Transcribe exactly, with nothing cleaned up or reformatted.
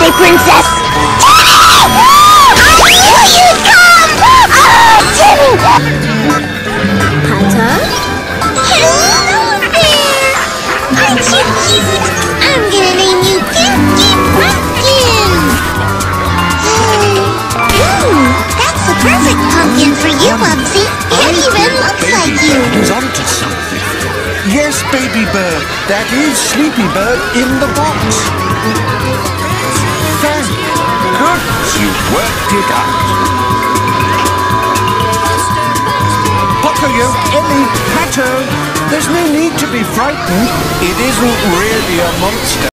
birthday, princess! I knew you'd come! Oh, Timmy! Pato? Hello there! Aren't you cute? I'm gonna name you Pinky Pumpkin! Ooh, that's the perfect pumpkin for you, Bubsy. It even looks like you. He's onto something. Yes, baby bird, that is Sleepy Bird in the box. Thank goodness you worked it out. Pocoyo, Ellie, Pato, there's no need to be frightened. It isn't really a monster.